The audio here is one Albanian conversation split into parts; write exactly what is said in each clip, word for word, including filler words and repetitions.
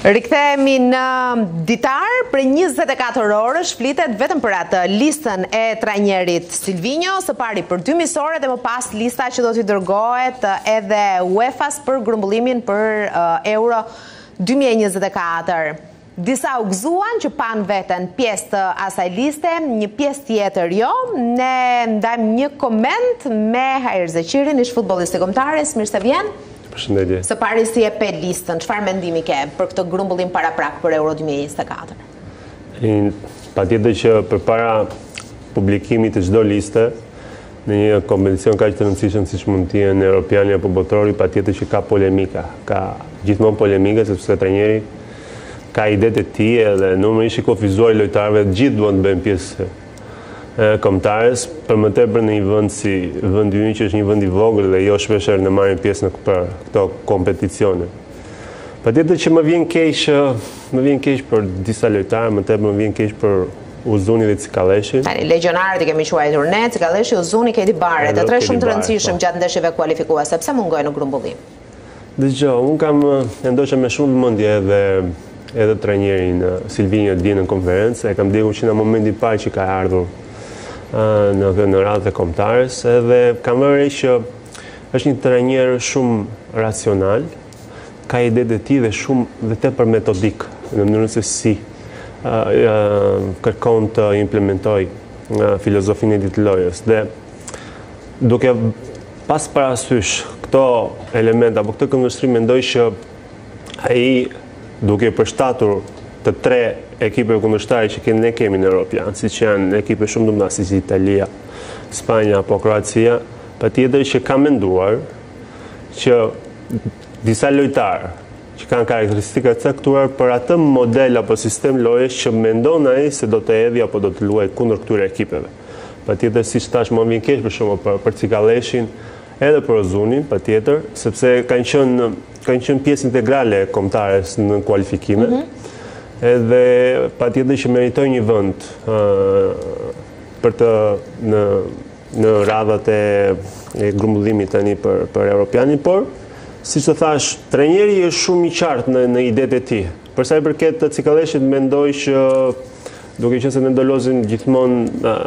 Rikthehemi në ditar, për njëzet e katër orësh flitet vetëm për atë listën e trajnerit Silvinho, së pari për dy misore dhe më pas lista që do t'i dërgohet edhe UEFA-s për grumbullimin për Euro dy mijë e njëzet e katër. Disa u gëzuan që pan veten pjesë të asaj liste, një pjesë tjetër jo. Ne ndajmë një koment me Hajër Zeqirin, ish futbollisti kombëtar, mirë se vjen. Përshëndetje. Së pari si e pe listën, çfarë mendimi ke për këtë grumbullim paraprak për Euro dy mijë e njëzet e katër? Patjetër që përpara publikimit të çdo liste në një kompeticion kaq të rëndësishëm siç mund të jenë Europiani apo botrori, patjetër që ka polemika, ka gjithmonë polemika sepse trajneri ka idetë e tij edhe numërisht i kufizuar lojtarëve, të gjithë duan të bëjnë pjesë kombëtares, për më tepër në një vend si vendi ynë që është një vend i vogël dhe jo shpeshherë në marrin pjesë në këto kompeticione. Patjetër që më vjen keq, më vjen keq për disa lojtarë, më tepër më vjen keq për Uzuni dhe Cikalleshin. Tani legionarët i kemi quajtur ne, Cikalleshi, Uzuni, Keti Bare, të tre shumë të rëndësishëm gjatë ndeshjeve kualifikuese, pse mungojnë në grumbullim? Dëgjoj, unë kam ndoshta me shumë vëmendje edhe edhe trajnerin Silvinho dje në konferencë, e kam ndjekur që në momentin e parë që ka ardhur në, në radhë e kombëtares, edhe kam vënë që është një trajner shumë racional, ka idetë e tij dhe shumë dhe tepër metodik në mënyrën se si uh, uh, kërkon të implementoj uh, filozofinë e ditë lojës. Dhe duke pas parasysh këto elemente apo këtë këndvështrim, mendoj që ai duke përshtatur të tre ekipe kundërshtare që ne kemi në Europian, si që janë ekipe shumë dëmta si Italia, Spanja apo Kroacia, patjetër që ka menduar që disa lojtarë që kanë karakteristika të caktuar për atë model apo sistem lojesh që mendon ai se do të hedhë apo do të luajë kundër këtyre ekipeve. Patjetër siç tash më vjen keq për shkak për, për Cikalleshin edhe për Ozunin, patjetër, sepse kanë qenë kanë qenë pjesë integrale kombëtares në kualifikimet. Mm -hmm. Edhe patjetër që meritoj një vend uh, për të në në radhat e, e grumbullimit tani për për Europianin, por siç të thash, trajneri është shumë i qartë në në idetë e tij. Për sa i përket të Cikalleshit, mendoj që duke qenë se ne ndolozim gjithmonë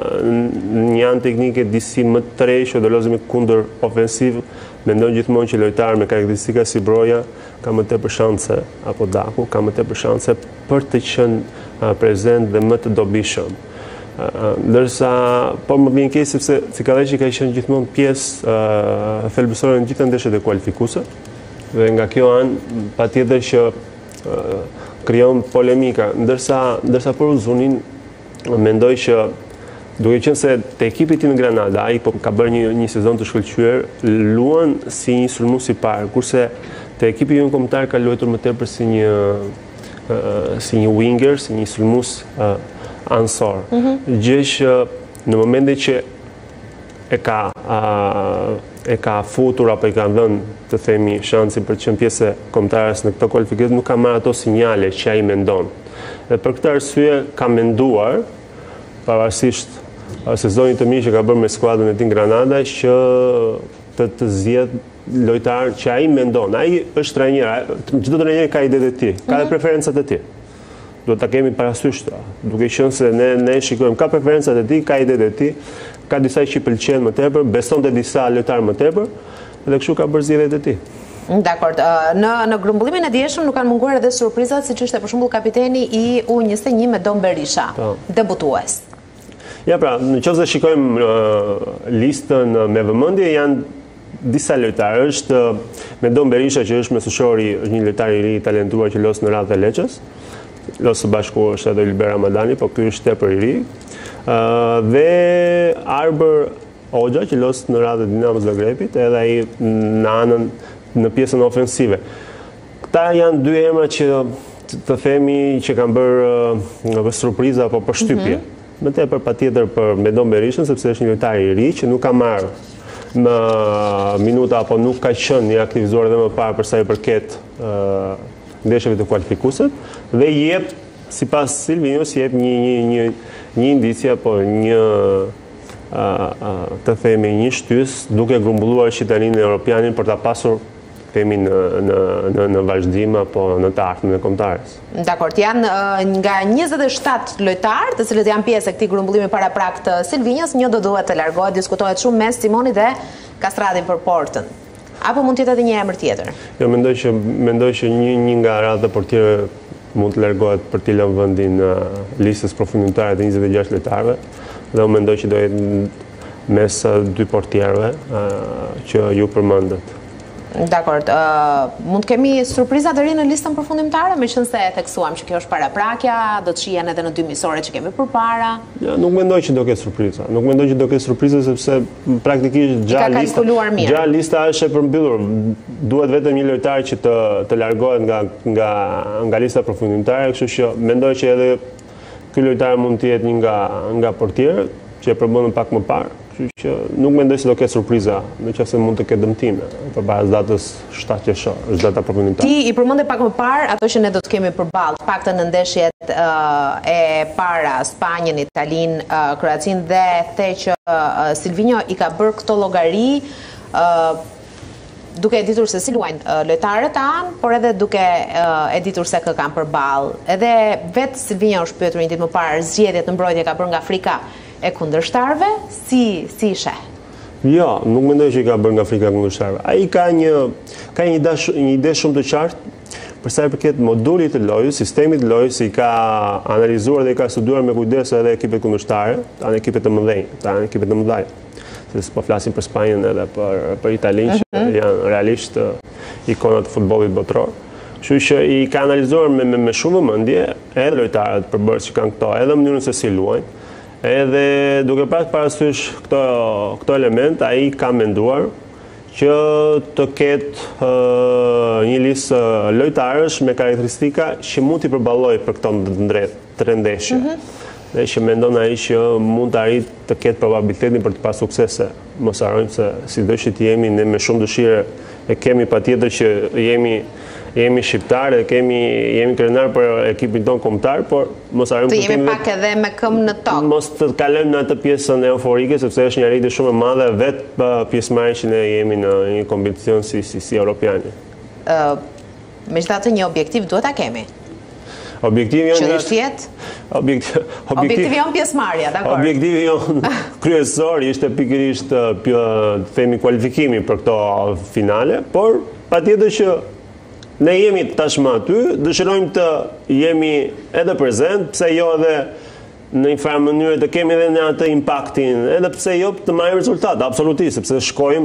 në një anë teknike disi më të rreshtë, ndolozim kundër ofensiv, mendoj gjithmonë që lojtar me karakteristika si Broja ka më tepër shanse, apo Daku, ka më tepër shanse për të qenë prezent dhe më të dobishëm. Ndërsa, po më vjen keq sepse Cikalleshi ka qenë gjithmonë pjesë thelbësore në gjitha ndeshjet e kualifikuese, dhe nga kjo anë patjetër që krijon polemika, ndërsa ndërsa për Uzunin mendoj që duke qenë se te ekipi i tij në Granada, ai po ka bërë një, një sezon të shkëlqyer, luan si një sulmues i parë, kurse te ekipi i kombëtar ka luajtur më tepër si një uh, si një winger, si një sulmues uh, ansor. Mm -hmm. Gjë që në momentin që e ka uh, e ka futur apo i ka dhënë të themi shansin për të qenë pjesë kombëtares në këtë kualifikim, nuk ka marrë ato sinjale që ai mendon. Dhe për këtë arsye ka menduar, pavarësisht sezonit të mirë që ka bërë me skuadrën e tij Granada, që të, të zgjedh lojtar që ai mendon. Ai është trajner, çdo trajner ka idetë e tij, ka dhe preferencat e tij. Do ta kemi parasysh ta, duke qenë se ne ne shikojmë ka preferencat e tij, ka idetë e tij, ka disa që i pëlqejnë më tepër, beson te disa lojtarë më tepër, dhe kështu ka bërë zgjedhjet e tij. Dakor, në në grumbullimin e dieshëm nuk kanë munguar edhe surprizat, siç ishte për shembull kapiteni i U njëzet e një me Don Berisha, debutues. Ja pra, në qoftë se shikojmë uh, listën me vëmendje, janë disa lojtarë. Është me Don Berisha që është mesëshori, është një lojtar i ri i talentuar që los në radhë e Leçës. Los së bashku është edhe Ilber Ramadani, po ky është tepër i ri. Uh, dhe Arber Hoxha që los në radhë e Dinamo Zagrebit, edhe ai në anën në pjesën ofensive. Këta janë dy emra që të themi që kanë bërë uh, surpriza apo përshtypje. Mm -hmm. Më tepër patjetër për me Don Berishën, sepse është një lojtar i ri që nuk ka marrë në minuta apo nuk ka qenë i aktivizuar edhe më parë për sa i përket uh, ndeshjeve të kualifikuesit, dhe i jep, sipas Silvinhos, i jep një një një një indicie apo një uh, uh, të themi një shtys duke grumbulluar qytetanin Europianin për ta pasur themi në, në, në, në vazhdim apo në të ardhmen e kombëtarës. Dakor, janë uh, nga njëzet e shtatë lojtarë, të cilët janë pjesë e këtij grumbullimi paraprak të Silvinjës, një do duhet të largohet, diskutohet shumë mes Simonit dhe Kastratin për Portën. Apo mund të jetë edhe një emër tjetër? Jo, mendoj që mendoj që një, një nga radhët e portierëve mund të largohet për t'i lënë vendin në listës përfundimtare të njëzet e gjashtë lojtarëve, dhe unë mendoj që do jetë mes dy portierëve që ju përmendët. Dakor, uh, mund të kemi surpriza të ri në listën përfundimtare, meqense e theksuam që kjo është paraprakja, do të shihen edhe në dy misioret që kemi përpara. Ja, nuk mendoj që do ketë surpriza. Nuk mendoj që do ketë surpriza sepse praktikisht gjatë lista, gjatë lista është e përmbyllur. Duhet vetëm një lojtar që të të largohet nga nga nga lista përfundimtare, kështu që mendoj që edhe ky lojtar mund të jetë një nga nga portierët që e përbëndën pak më parë. Që nuk mendoj se do ketë surpriza, nëse mund të ketë dëmtime përpara datës shtatë qershor, është data përfundimtare. Ti i përmendë pak më parë ato që ne do të kemi përballë, të paktën në ndeshjet uh, e para, Spanjën, Italinë, uh, Kroacinë, dhe the që uh, Silvinjo i ka bërë këto llogari uh, duke e ditur se si luajnë uh, lojtarët tanë, por edhe duke uh, e ditur se kë kanë përballë. Edhe vetë Silvinjo është pyetur një ditë më parë, zgjedhjet në mbrojtje ka bërë nga Afrika e kundërshtarëve, si si sheh? Jo, nuk mendoj që i ka bërë nga Afrika e kundërshtarëve. Ai ka një ka një ide një ide shumë të qartë për sa i përket modulit të lojës, sistemit të lojës, i ka analizuar dhe i ka studiuar me kujdes edhe ekipet kundërshtarë, tanë ekipet të mëdhenj, tanë ekipet të mëdha. Se po flasim për Spanjën edhe për për Italinë, që mm-hmm. janë realisht ikona të futbollit botror. Kështu që i ka analizuar me, me, me shumë vëmendje edhe lojtarët përbërës që kanë këto, edhe mënyrën se si luajnë. Edhe duke pas parasysh këto, këto element, ai ka menduar që të ketë uh, një listë uh, lojtarësh me karakteristika që mund t'i përballojë për këto tre ndeshje. Mm-hmm. Dhe që mendon ai që mund të arrit të ketë probabilitetin për të pasur suksese. Mos harrojmë se sido që të jemi ne me shumë dëshirë, e kemi patjetër që jemi jemi shqiptarë dhe kemi jemi krenar për ekipin ton kombëtar, por mos harrojmë të jemi pak edhe me këmbë në tokë. Mos të kalojmë në atë pjesën euforike, sepse është një arritje shumë e madhe vetë pjesëmarrja që ne jemi në një kompeticion si si, si europianë. Ë, uh, megjithatë një objektiv duhet ta kemi. Objektivi jonë ishte objektiv objektivi jonë pjesëmarrja, dakor. Objektivi jonë kryesor ishte pikërisht themi kualifikimi për këto finale, por patjetër që ne jemi tashmë aty, dëshirojmë të jemi edhe prezent, pse jo edhe në një farë mënyrë të kemi edhe në atë impaktin, edhe pse jo të marrim rezultat, absolutisht, sepse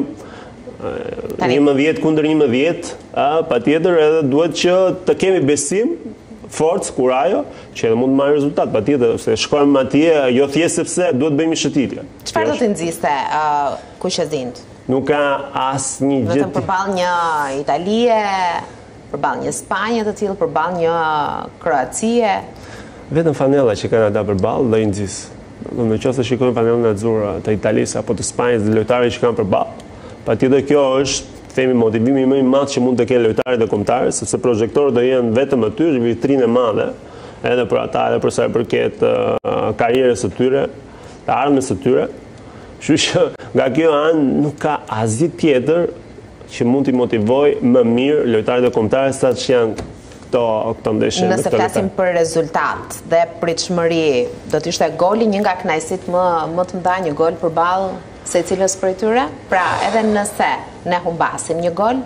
shkojmë njëmbëdhjetë kundër njëmbëdhjetë, patjetër edhe duhet që të kemi besim, forcë, kurajo, që edhe mund të marrë rezultat, patjetër, se shkojmë atje, jo thjesht sepse duhet bëjmë shëtitje. Çfarë do të nxiste uh, kuqezind? Nuk ka asnjë gjë. Vetëm përballë një Italie, përballë një Spanjë të tillë, përballë një Kroacie. Vetëm fanella që kanë ata përballë do i nxis. Në qoftë se shikojmë fanellën e azzurra të Italisë apo të Spanjës dhe lojtarët që kanë përballë, patjetër kjo është themi motivimi më i madh që mund të kenë lojtarët e kombëtarës, sepse projektorët do jenë vetëm aty, është vitrinë e madhe, edhe për ata, edhe për sa i përket uh, karrierës së tyre, të ardhmës së tyre. Kështu që nga kjo anë nuk ka asgjë tjetër që mund t'i motivoj më mirë lojtarët e kombëtarës sa që janë këto këto ndeshje. Nëse flasim për rezultat dhe pritshmëri, do të ishte goli një nga kënaqësitë më më të mëdha, një gol përballë secilës prej tyre, pra edhe nëse ne humbasim një gol.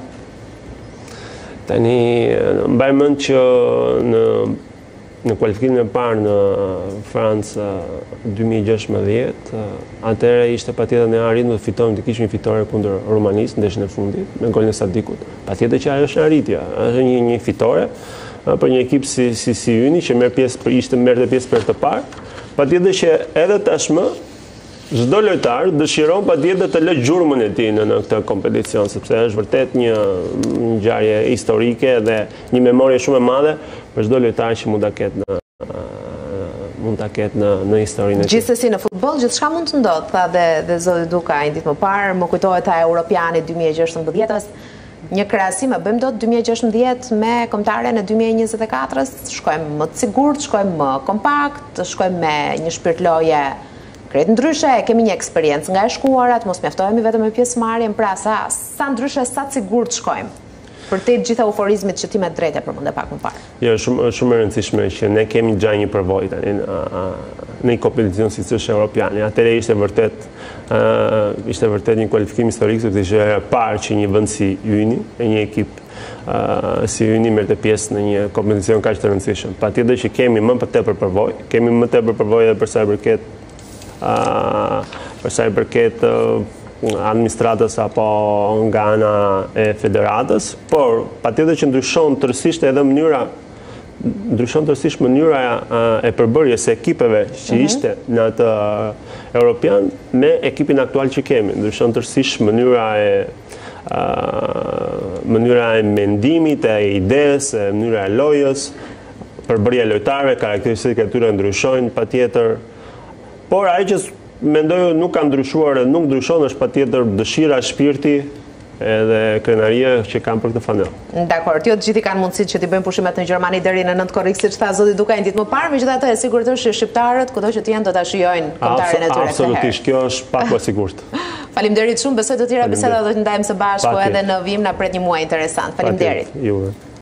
Tani mbaj mend që në në kualifikimin e parë në Francë dy mijë e gjashtëdhjetë, atëherë ishte patjetër ne arritëm të fitojmë, të kishim një fitore kundër Rumanisë në ndeshjen e fundit me golin e Sadikut. Patjetër që ajo është arritje, është një një fitore për një ekip si si si Yni që merr pjesë për ishte merrte pjesë për të parë. Patjetër që edhe tashmë çdo lojtar dëshiron patjetër të lë gjurmën e tij në, në këtë kompeticion, sepse është vërtet një ngjarje historike dhe një memorie shumë e madhe për çdo lojtar që mund ta ketë në mund ta ketë në në historinë e tij. Gjithsesi në futboll gjithçka mund të ndodhë, tha dhe dhe zoti Duka një ditë më parë, më kujtohet ai Europiani dy mijë e gjashtëdhjetës. Një krahasim e bëjmë dot dy mijë e gjashtëdhjetë me kombëtaren e dy mijë e njëzet e katërës, shkojmë më të sigurt, shkojmë më kompakt, shkojmë me një shpirt loje krejt ndryshe, kemi një eksperiencë nga e shkuarat, mos mjaftohemi vetëm me pjesëmarrjen, pra sa sa ndryshe, sa të sigurt shkojmë. Për te gjitha uforizmit që ti me drejtë e përmend pak më parë. Jo, shumë shumë e rëndësishme që ne kemi gjaj një përvojë tani në një kompeticion si ç'është evropian. Atëherë ishte vërtet uh, ishte vërtet një kualifikim historik sepse ishte e parë që një vend si Yni, një ekip uh, si Yni merrte pjesë në një kompeticion kaq të rëndësishëm. Patjetër që kemi më për tepër përvojë, kemi më tepër përvojë edhe për sa i përket uh, për sa i përket uh, administratës apo nga ana e federatës, por patjetër që ndryshon tërësisht edhe mënyra ndryshon tërësisht mënyra e përbërjes së ekipeve që ishte në atë europian me ekipin aktual që kemi. Ndryshon tërësisht mënyra e mënyra e mendimit, e idesë, mënyra e lojës, përbërja e lojtarëve, karakteristikat e tyre ndryshojnë patjetër. Por ai që mendoj nuk ka ndryshuar dhe nuk ndryshon është patjetër dëshira, shpirti edhe krenaria që kanë për këtë fanell. Dakor, jo të gjithi kanë mundësi që t'i bëjmë pushimet në Gjermani deri në nëntë korrik, siç tha zoti Dukaj ditë më parë, megjithatë e sigurt është që shqiptarët kudo që të jenë do ta shijojnë kombëtarin e tyre. Absolutisht, kjo është pak më sigurt. Faleminderit shumë, besoj të tjera biseda do të ndajmë së bashku edhe në vim, na pret një muaj interesant. Faleminderit.